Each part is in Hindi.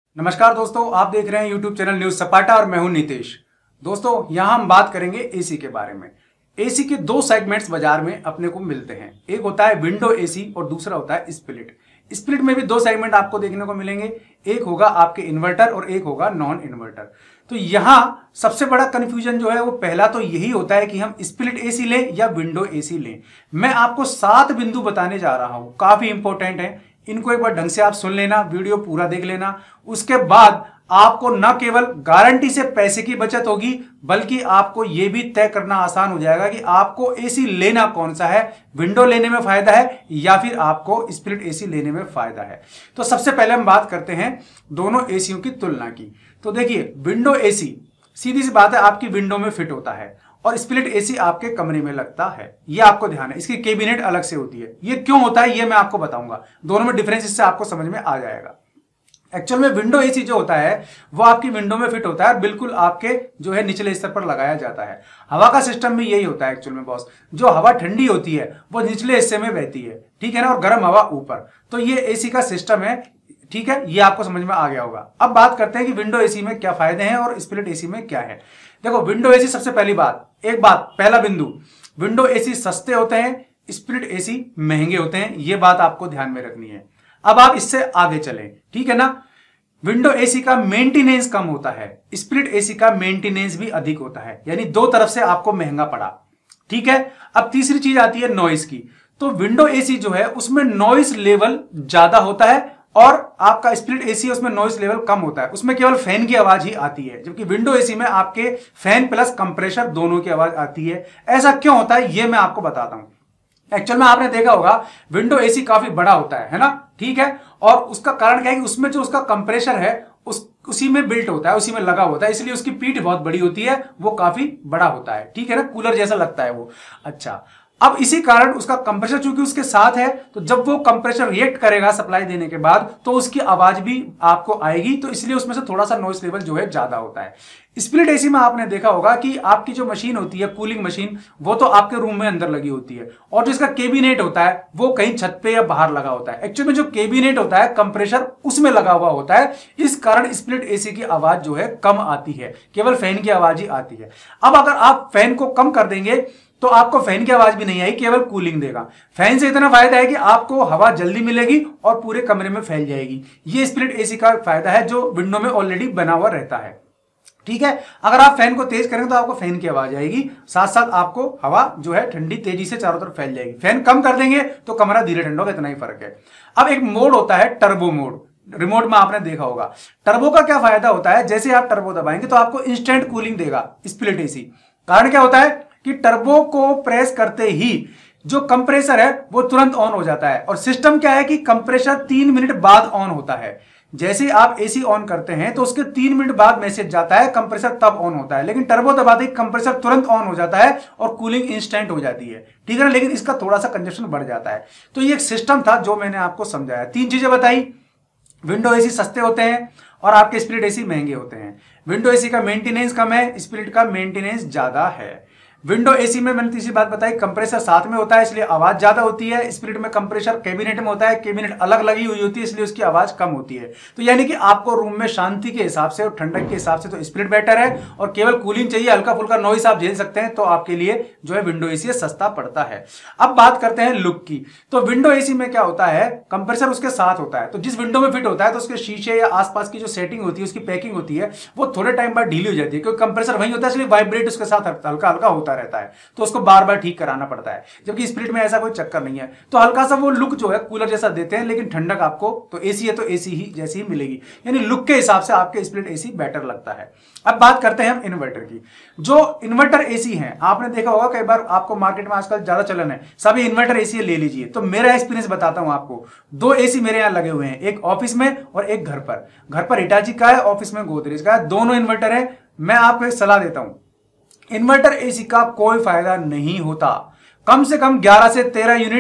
नमस्कार दोस्तों, आप देख रहे हैं यूट्यूब चैनल न्यूज सपाटा और मैं हूं नितेश। दोस्तों, यहां हम बात करेंगे एसी के बारे में। एसी के दो सेगमेंट्स बाजार में अपने को मिलते हैं, एक होता है विंडो एसी और दूसरा होता है स्प्लिट। स्प्लिट में भी दो सेगमेंट आपको देखने को मिलेंगे, एक होगा आपके इन्वर्टर और एक होगा नॉन इन्वर्टर। तो यहां सबसे बड़ा कंफ्यूजन जो है वो पहला तो यही होता है कि हम स्प्लिट एसी लें या विंडो एसी लें। मैं आपको 7 बिंदु बताने जा रहा हूं, काफी इंपॉर्टेंट है। इनको एक बार ढंग से आप सुन लेना, वीडियो पूरा देख लेना। उसके बाद आपको न केवल गारंटी से पैसे की बचत होगी, बल्कि आपको यह भी तय करना आसान हो जाएगा कि आपको एसी लेना कौन सा है, विंडो लेने में फायदा है या फिर आपको स्प्लिट एसी लेने में फायदा है। तो सबसे पहले हम बात करते हैं दोनों एसीओ की तुलना की। तो देखिए, विंडो एसी सीधी सी बात है आपकी विंडो में फिट होता है और स्प्लिट एसी आपके कमरे में लगता है। ये आपको ध्यान है, इसकी कैबिनेट अलग से होती है। ये क्यों होता है ये मैं आपको बताऊंगा, दोनों में डिफरेंस इससे आपको समझ में आ जाएगा। एक्चुअल में विंडो एसी जो होता है वो आपकी विंडो में फिट होता है, बिल्कुल आपके जो है निचले स्तर पर लगाया जाता है। हवा का सिस्टम भी यही होता है एक्चुअल में बॉस, जो हवा ठंडी होती है वो निचले हिस्से में बहती है, ठीक है ना, और गर्म हवा ऊपर। तो ये एसी का सिस्टम है, ठीक है, ये आपको समझ में आ गया होगा। अब बात करते हैं कि विंडो एसी में क्या फायदे हैं और स्प्लिट एसी में क्या है। देखो, विंडो एसी सबसे पहली बात, पहला बिंदु, विंडो एसी सस्ते होते हैं, स्प्लिट एसी महंगे होते हैं। यह बात आपको ध्यान में रखनी है। अब आप इससे आगे चलें, ठीक है ना। विंडो एसी का मेंटेनेंस कम होता है, स्प्लिट एसी का मेंटेनेंस भी अधिक होता है, यानी दो तरफ से आपको महंगा पड़ा, ठीक है। अब तीसरी चीज आती है नॉइस की। तो विंडो एसी जो है उसमें नॉइस लेवल ज्यादा होता है और आपका स्प्लिट एसी उसमें नॉइस लेवल कम होता है, उसमें केवल फैन की आवाज ही आती है, जबकि विंडो एसी में आपके फैन प्लस कंप्रेसर दोनों की आवाज आती है। ऐसा क्यों होता है ये मैं आपको बताता हूं। एक्चुअल में आपने देखा होगा विंडो एसी काफी बड़ा होता है ना, ठीक है, और उसका कारण क्या है कि उसमें जो उसका कंप्रेसर है उसी में बिल्ट होता है, उसी में लगा होता है, इसलिए उसकी पीठ बहुत बड़ी होती है, वो काफी बड़ा होता है, ठीक है ना, कूलर जैसा लगता है वो। अच्छा, अब इसी कारण उसका कंप्रेसर चूंकि उसके साथ है, तो जब वो कंप्रेसर रिएक्ट करेगा सप्लाई देने के बाद तो उसकी आवाज भी आपको आएगी, तो इसलिए उसमें से थोड़ा सा नॉइस लेवल जो है ज्यादा होता है। स्प्लिट एसी में आपने देखा होगा कि आपकी जो मशीन होती है, कूलिंग मशीन, वो तो आपके रूम में अंदर लगी होती है और जो इसका कैबिनेट होता है वो कहीं छत पे या बाहर लगा होता है। एक्चुअली में जो कैबिनेट होता है कंप्रेसर उसमें लगा हुआ होता है, इस कारण स्प्लिट एसी की आवाज जो है कम आती है, केवल फैन की आवाज ही आती है। अब अगर आप फैन को कम कर देंगे तो आपको फैन की आवाज भी नहीं आई, केवल कूलिंग देगा। फैन से इतना फायदा है कि आपको हवा जल्दी मिलेगी और पूरे कमरे में फैल जाएगी। ये स्प्लिट एसी का फायदा है जो विंडो में ऑलरेडी बना हुआ रहता है, ठीक है। अगर आप फैन को तेज करेंगे तो आपको फैन की आवाज आएगी, साथ साथ आपको हवा जो है ठंडी तेजी से चारों तरफ फैल जाएगी। फैन कम कर देंगे तो कमरा धीरे ठंडा होगा, इतना ही फर्क है। अब एक मोड होता है टर्बो मोड, रिमोट में आपने देखा होगा। टर्बो का क्या फायदा होता है, जैसे आप टर्बो दबाएंगे तो आपको इंस्टेंट कूलिंग देगा स्प्लिट एसी। कारण क्या होता है कि टर्बो को प्रेस करते ही जो कंप्रेसर है वो तुरंत ऑन हो जाता है, और सिस्टम क्या है कि कंप्रेसर 3 मिनट बाद ऑन होता है। जैसे आप एसी ऑन करते हैं तो उसके 3 मिनट बाद मैसेज जाता है, कंप्रेसर तब ऑन होता है, लेकिन टर्बो दबाते ही कंप्रेसर तुरंत ऑन हो जाता है और कूलिंग इंस्टेंट हो जाती है, ठीक है ना। लेकिन इसका थोड़ा सा कंजप्शन बढ़ जाता है। तो ये एक सिस्टम था जो मैंने आपको समझाया। 3 चीजें बताई, विंडो एसी सस्ते होते हैं और आपके स्प्लिट एसी महंगे होते हैं। विंडो एसी का मेंटेनेंस कम है, स्प्लिट का मेंटेनेंस ज्यादा है। विंडो एसी में मैंने तीसरी बात बताई, कंप्रेसर साथ में होता है इसलिए आवाज ज्यादा होती है। स्प्लिट में कंप्रेसर कैबिनेट में होता है, कैबिनेट अलग लगी हुई होती है इसलिए उसकी आवाज कम होती है। तो यानी कि आपको रूम में शांति के हिसाब से और ठंडक के हिसाब से तो स्प्लिट बेटर है, और केवल कूलिंग चाहिए, हल्का फुल्का नॉइस आप झेल सकते हैं तो आपके लिए जो है विंडो एसी सस्ता पड़ता है। अब बात करते हैं लुक की। तो विंडो एसी में क्या होता है, कंप्रेसर उसके साथ होता है, तो जिस विंडो में फिट होता है तो उसके शीशे या आसपास की जो सेटिंग होती है, उसकी पैकिंग होती है, वो थोड़े टाइम बाद ढीली हो जाती है, क्योंकि कंप्रेसर वही होता है इसलिए वाइब्रेट उसके साथ हल्का हल्का होता रहता है, तो उसको बार बार ठीक कराना पड़ता है। जबकि स्प्लिट में ऐसा कोई चक्कर नहीं है, तो हल्का सा वो लुक जो है कूलर जैसा देते हैं, लेकिन ठंडक आपको तो एसी है तो एसी ही जैसी ही मिलेगी, यानी लुक के हिसाब से आपके स्प्लिट एसी बेटर लगता है। अब बात करते हैं हम इन्वर्टर की। जो इन्वर्टर एसी है, आपने देखा होगा कई बार, आपको मार्केट में आजकल ज्यादा चलन है, सभी इन्वर्टर एसी ले लीजिए। तो मेरा एक्सपीरियंस बताता हूं आपको, 2 एसी मेरे यहां लगे हुए हैं, एक ऑफिस में और एक घर पर। घर पर हिटाची का है, ऑफिस में गोदरेज का है, दोनों इन्वर्टर है। मैं आपको एक सलाह देता हूं, इन्वर्टर एसी का कोई फायदा नहीं होता। कम से कम 11 से 13 यूनिट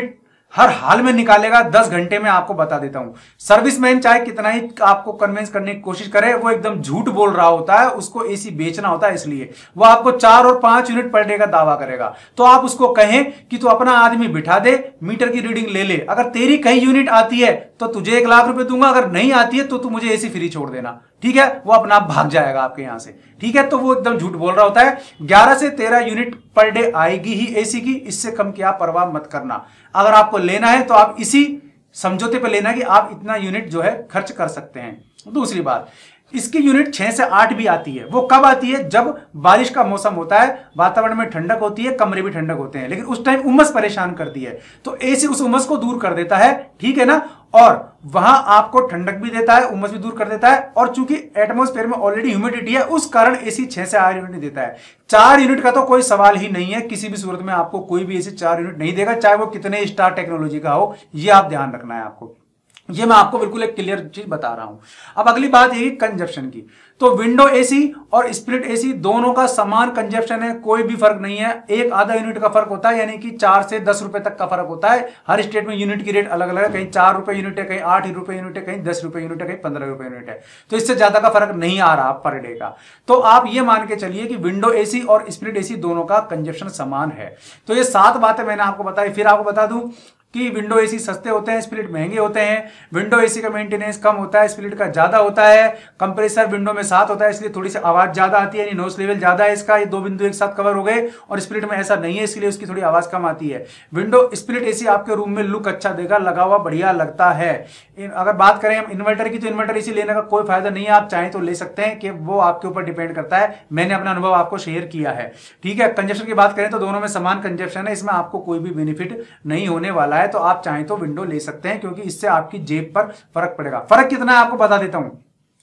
हर हाल में निकालेगा 10 घंटे में, आपको बता देता हूं। सर्विसमैन चाहे कितना ही आपको कन्विंस करने की कोशिश करे, वो एकदम झूठ बोल रहा होता है, उसको एसी बेचना होता है, इसलिए वो आपको 4 और 5 यूनिट पर डे का दावा करेगा। तो आप उसको कहें कि तू अपना आदमी बिठा दे, मीटर की रीडिंग ले ले, अगर तेरी कहीं यूनिट आती है तो तुझे 1 लाख रुपए दूंगा, अगर नहीं आती है तो तू मुझे एसी फ्री छोड़ देना, ठीक है। वो अपना आप भाग जाएगा आपके यहां से, ठीक है। तो वो एकदम झूठ बोल रहा होता है। 11 से 13 यूनिट पर डे आएगी ही एसी की, इससे कम की आप परवाह मत करना। अगर आपको लेना है तो आप इसी समझौते पे लेना कि आप इतना यूनिट जो है खर्च कर सकते हैं। दूसरी बात, इसकी यूनिट 6 से 8 भी आती है। वो कब आती है? जब बारिश का मौसम होता है, वातावरण में ठंडक होती है, कमरे भी ठंडक होते हैं, लेकिन उस टाइम उमस परेशान करती है, तो एसी उस उमस को दूर कर देता है, ठीक है ना। और वहां आपको ठंडक भी देता है, उमस भी दूर कर देता है, और चूंकि एटमॉस्फेयर में ऑलरेडी ह्यूमिडिटी है, उस कारण एसी 6 से 8 यूनिट देता है। 4 यूनिट का तो कोई सवाल ही नहीं है, किसी भी सूरत में आपको कोई भी एसी 4 यूनिट नहीं देगा, चाहे वो कितने स्टार टेक्नोलॉजी का हो। ये आप ध्यान रखना है आपको, ये मैं आपको बिल्कुल एक क्लियर चीज बता रहा हूं। अब अगली बात ये कंजप्शन की, तो विंडो एसी और स्प्लिट एसी दोनों का समान कंजप्शन है, कोई भी फर्क नहीं है। 1 आधा यूनिट का फर्क होता है, यानी कि 4 से 10 रुपए तक का फर्क होता है। हर स्टेट में यूनिट की रेट अलग अलग है, कहीं 4 रुपए यूनिट है, कहीं 8 रुपए यूनिट है, कहीं 10 रुपए यूनिट है, कहीं 15 रुपए यूनिट है। तो इससे ज्यादा का फर्क नहीं आ रहा पर डे का। तो आप ये मान के चलिए कि विंडो एसी और स्प्लिट एसी दोनों का कंजप्शन समान है। तो ये 7 बातें मैंने आपको बताई। फिर आपको बता दूं कि विंडो एसी सस्ते होते हैं, स्प्लिट महंगे होते हैं। विंडो एसी का मेंटेनेंस कम होता है, स्प्लिट का ज्यादा होता है। कंप्रेसर विंडो में 7 होता है, इसलिए थोड़ी सी आवाज ज्यादा आती है, यानी नॉइस लेवल ज्यादा है इसका। ये 2 बिंदु एक साथ कवर हो गए। और स्प्लिट में ऐसा नहीं है, इसलिए उसकी थोड़ी आवाज कम आती है। विंडो स्प्लिट एसी आपके रूम में लुक अच्छा देगा, लगा हुआ बढ़िया लगता है। अगर बात करें हम इन्वर्टर की, तो इन्वर्टर एसी लेने का कोई फायदा नहीं है। आप चाहें तो ले सकते हैं, कि वो आपके ऊपर डिपेंड करता है। मैंने अपना अनुभव आपको शेयर किया है, ठीक है। कंजप्शन की बात करें तो दोनों में समान कंजप्शन है, इसमें आपको कोई भी बेनिफिट नहीं होने वाला है। तो आप चाहें तो विंडो ले सकते हैं, क्योंकि इससे आपकी जेब पर फर्क पड़ेगा। फर्क कितना है आपको बता देता हूं।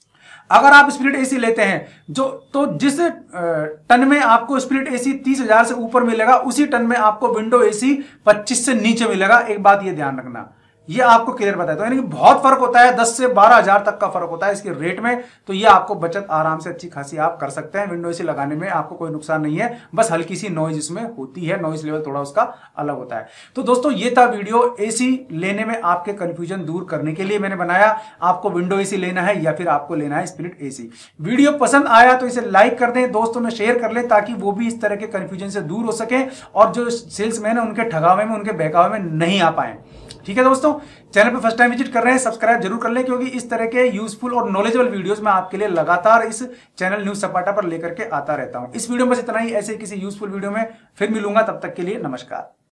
अगर आप स्प्लिट एसी लेते हैं तो जिस टन में आपको स्प्लिट एसी 30,000 से ऊपर मिलेगा, उसी टन में आपको विंडो एसी 25 से नीचे मिलेगा। एक बात ये ध्यान रखना, ये आपको क्लियर बताया। तो यानी कि बहुत फर्क होता है, 10 से 12,000 तक का फर्क होता है इसके रेट में। तो ये आपको बचत आराम से अच्छी खासी आप कर सकते हैं। विंडो एसी लगाने में आपको कोई नुकसान नहीं है, बस हल्की सी नॉइज इसमें होती है, नॉइज लेवल थोड़ा उसका अलग होता है। तो दोस्तों ये था वीडियो एसी लेने में आपके कंफ्यूजन दूर करने के लिए मैंने बनाया। आपको विंडो एसी लेना है या फिर आपको लेना है स्प्लिट एसी। वीडियो पसंद आया तो इसे लाइक कर दें, दोस्तों में शेयर कर लें, ताकि वो भी इस तरह के कंफ्यूजन से दूर हो सके और जो सेल्समैन है उनके ठगावे में, उनके बहकावे में नहीं आ पाए। ठीक है दोस्तों, चैनल पे फर्स्ट टाइम विजिट कर रहे हैं, सब्सक्राइब जरूर कर लें, क्योंकि इस तरह के यूजफुल और नॉलेजेबल वीडियोस मैं आपके लिए लगातार इस चैनल न्यूज सपाटा पर लेकर के आता रहता हूं। इस वीडियो में बस इतना ही, ऐसे किसी यूजफुल वीडियो में फिर मिलूंगा, तब तक के लिए नमस्कार।